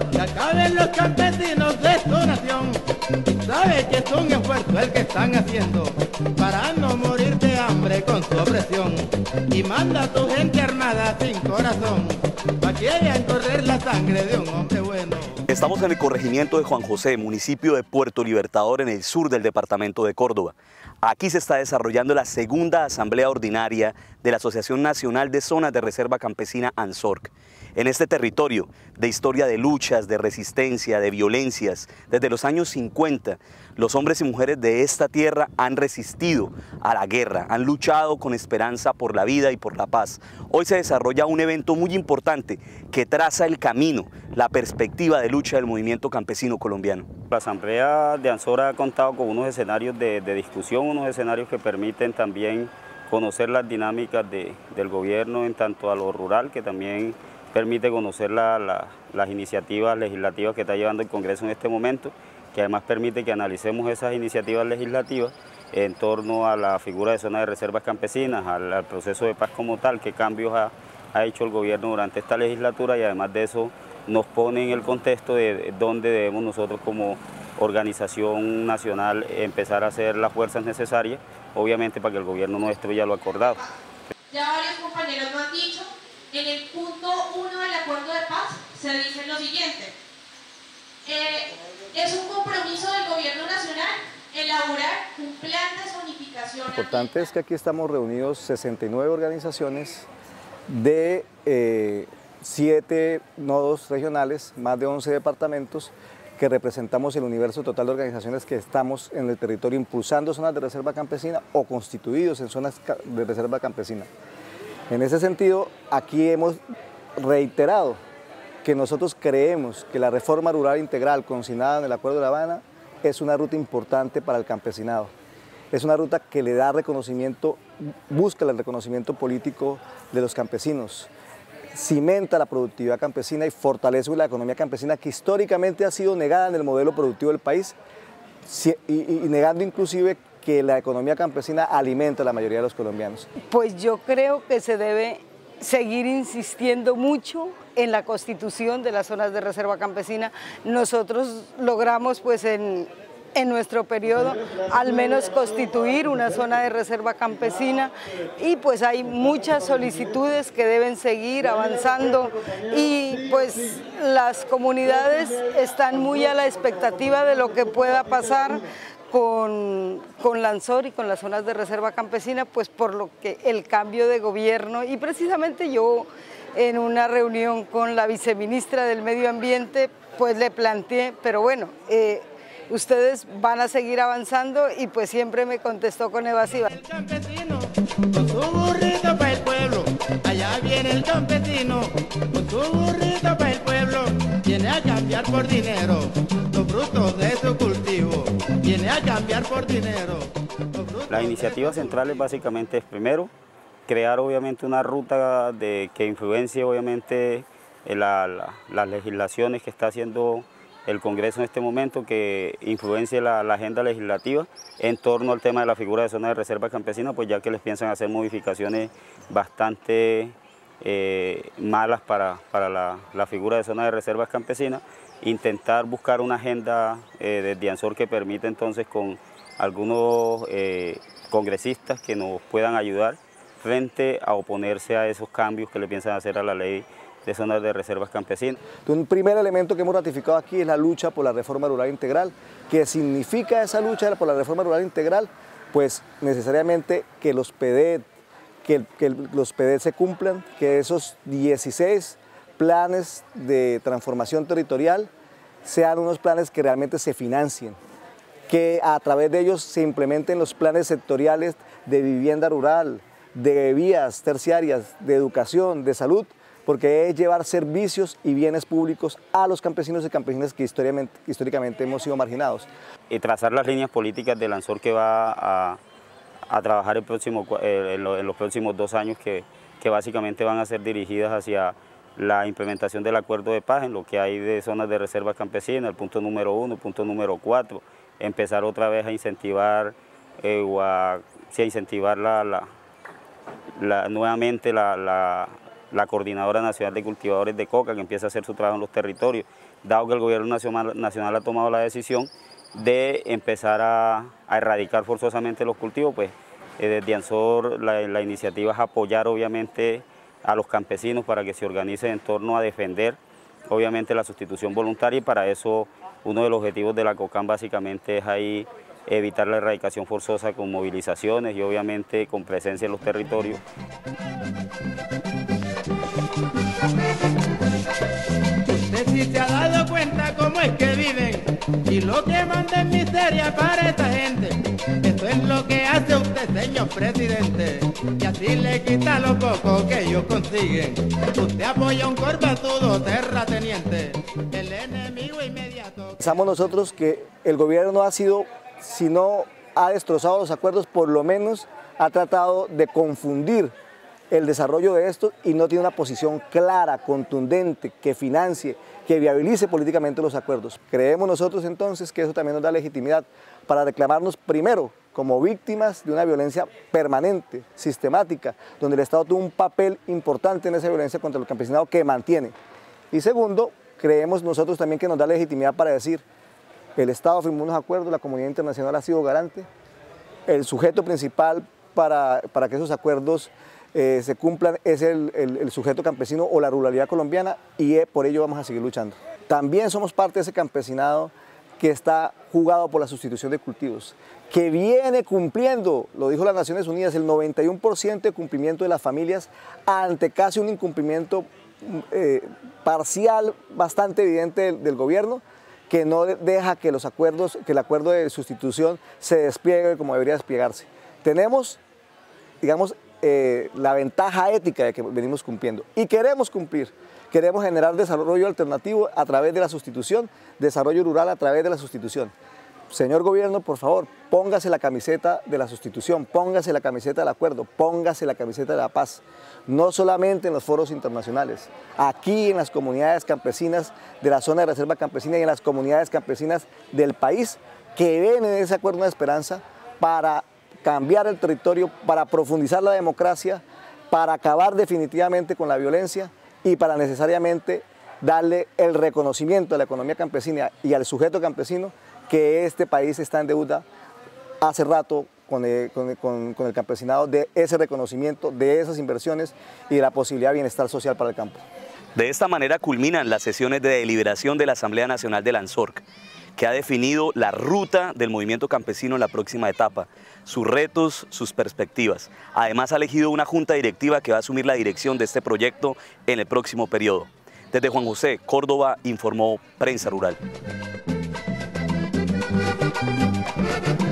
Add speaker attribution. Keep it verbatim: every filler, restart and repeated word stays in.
Speaker 1: que acaben los campesinos de su nación. Sabe que es un esfuerzo el que están haciendo para no morir de hambre con su opresión. Y manda a tu gente armada sin corazón para que vayan a correr la sangre de un hombre bueno.
Speaker 2: Estamos en el corregimiento de Juan José, municipio de Puerto Libertador, en el sur del departamento de Córdoba. Aquí se está desarrollando la segunda asamblea ordinaria de la Asociación Nacional de Zonas de Reserva Campesina ANZORC. En este territorio, de historia de luchas, de resistencia, de violencias, desde los años cincuenta, los hombres y mujeres de esta tierra han resistido a la guerra, han luchado con esperanza por la vida y por la paz. Hoy se desarrolla un evento muy importante que traza el camino, la perspectiva de lucha del movimiento campesino colombiano.
Speaker 3: La asamblea de ANZORC ha contado con unos escenarios de, de discusión, unos escenarios que permiten también conocer las dinámicas de, del gobierno en tanto a lo rural, que también permite conocer la, la, las iniciativas legislativas que está llevando el Congreso en este momento, que además permite que analicemos esas iniciativas legislativas en torno a la figura de zonas de reservas campesinas, al, al proceso de paz como tal, qué cambios ha, ha hecho el gobierno durante esta legislatura, y además de eso nos pone en el contexto de dónde debemos nosotros como organización nacional empezar a hacer las fuerzas necesarias, obviamente para que el gobierno no destruya lo acordado.
Speaker 4: Ya varios compañeros lo han dicho, en el punto uno del acuerdo de paz se dice lo siguiente: eh, es un compromiso del gobierno nacional elaborar un plan de zonificación.
Speaker 5: Lo importante es que aquí estamos reunidos sesenta y nueve organizaciones de eh, siete nodos regionales, más de once departamentos, que representamos el universo total de organizaciones que estamos en el territorio impulsando zonas de reserva campesina o constituidos en zonas de reserva campesina. En ese sentido, aquí hemos reiterado que nosotros creemos que la reforma rural integral consignada en el Acuerdo de La Habana es una ruta importante para el campesinado. Es una ruta que le da reconocimiento, busca el reconocimiento político de los campesinos, cimenta la productividad campesina y fortalece la economía campesina, que históricamente ha sido negada en el modelo productivo del país, y, y, y negando inclusive que la economía campesina alimenta a la mayoría de los colombianos.
Speaker 6: Pues yo creo que se debe seguir insistiendo mucho en la constitución de las zonas de reserva campesina. Nosotros logramos pues en, en nuestro periodo al menos constituir una zona de reserva campesina, y pues hay muchas solicitudes que deben seguir avanzando, y pues las comunidades están muy a la expectativa de lo que pueda pasar con, con la ANZORC y con las zonas de reserva campesina, pues por lo que el cambio de gobierno, y precisamente yo en una reunión con la viceministra del Medio Ambiente pues le planteé, pero bueno, eh, ustedes van a seguir avanzando, y pues siempre me contestó con evasiva.
Speaker 1: El campesino con su burrito para el pueblo, allá viene el campesino con su burrito para el pueblo, viene a cambiar por dinero los frutos de su cultivo, viene a cambiar por dinero.
Speaker 3: Las iniciativas centrales básicamente es, primero, crear obviamente una ruta de, que influencie obviamente la, la, las legislaciones que está haciendo el Congreso en este momento, que influencie la, la agenda legislativa en torno al tema de la figura de zonas de reserva campesina, pues ya que les piensan hacer modificaciones bastante eh, malas para, para la, la figura de zonas de reservas campesinas, intentar buscar una agenda eh, desde ANZORC que permita entonces con algunos eh, congresistas que nos puedan ayudar frente a oponerse a esos cambios que le piensan hacer a la ley de zonas de reservas campesinas.
Speaker 5: Un primer elemento que hemos ratificado aquí es la lucha por la reforma rural integral. ¿Qué significa esa lucha por la reforma rural integral? Pues necesariamente que los P D E T, que, que los P D E T se cumplan, que esos dieciséis planes de transformación territorial sean unos planes que realmente se financien, que a través de ellos se implementen los planes sectoriales de vivienda rural, de vías terciarias, de educación, de salud, porque es llevar servicios y bienes públicos a los campesinos y campesinas que históricamente, históricamente hemos sido marginados.
Speaker 3: Y trazar las líneas políticas del ANZORC que va a, a trabajar el próximo, eh, en, lo, en los próximos dos años, que, que básicamente van a ser dirigidas hacia la implementación del acuerdo de paz en lo que hay de zonas de reserva campesina, el punto número uno, el punto número cuatro, empezar otra vez a incentivar, eh, o a, sí, a incentivar la, la, la, nuevamente la, la la Coordinadora Nacional de Cultivadores de Coca, que empieza a hacer su trabajo en los territorios, dado que el gobierno nacional, nacional ha tomado la decisión de empezar a, a erradicar forzosamente los cultivos, pues eh, desde ANSOR la, la iniciativa es apoyar obviamente a los campesinos para que se organicen en torno a defender obviamente la sustitución voluntaria, y para eso uno de los objetivos de la COCAN básicamente es ahí evitar la erradicación forzosa con movilizaciones y obviamente con presencia en los territorios.
Speaker 1: Usted sí se ha dado cuenta cómo es que viven y lo que manda es miseria para esta gente. Eso es lo que hace usted, señor presidente, y así le quita lo poco que ellos consiguen. Usted apoya un corbatudo terrateniente, el enemigo inmediato.
Speaker 5: Pensamos nosotros que el gobierno ha sido, si no ha destrozado los acuerdos, por lo menos ha tratado de confundir el desarrollo de esto y no tiene una posición clara, contundente, que financie, que viabilice políticamente los acuerdos. Creemos nosotros entonces que eso también nos da legitimidad para reclamarnos primero como víctimas de una violencia permanente, sistemática, donde el Estado tuvo un papel importante en esa violencia contra el campesinado que mantiene. Y segundo, creemos nosotros también que nos da legitimidad para decir, el Estado firmó unos acuerdos, la comunidad internacional ha sido garante, el sujeto principal para, para que esos acuerdos eh, se cumplan es el, el, el sujeto campesino o la ruralidad colombiana, y eh, por ello vamos a seguir luchando. También somos parte de ese campesinado que está jugado por la sustitución de cultivos, que viene cumpliendo, lo dijo las Naciones Unidas, el noventa y uno por ciento de cumplimiento de las familias ante casi un incumplimiento eh, parcial bastante evidente del, del gobierno, que no deja que los acuerdos, que el acuerdo de sustitución se despliegue como debería desplegarse. Tenemos, digamos, eh, la ventaja ética de que venimos cumpliendo y queremos cumplir. Queremos generar desarrollo alternativo a través de la sustitución, desarrollo rural a través de la sustitución. Señor gobierno, por favor, póngase la camiseta de la sustitución, póngase la camiseta del acuerdo, póngase la camiseta de la paz. No solamente en los foros internacionales, aquí en las comunidades campesinas de la zona de reserva campesina y en las comunidades campesinas del país que ven en ese acuerdo una esperanza para cambiar el territorio, para profundizar la democracia, para acabar definitivamente con la violencia y para necesariamente darle el reconocimiento a la economía campesina y al sujeto campesino que este país está en deuda hace rato con el, con, con, con el campesinado, de ese reconocimiento, de esas inversiones y de la posibilidad de bienestar social para el campo.
Speaker 2: De esta manera culminan las sesiones de deliberación de la Asamblea Nacional del ANSORC, que ha definido la ruta del movimiento campesino en la próxima etapa, sus retos, sus perspectivas. Además ha elegido una junta directiva que va a asumir la dirección de este proyecto en el próximo periodo. Desde Juan José, Córdoba, informó Prensa Rural.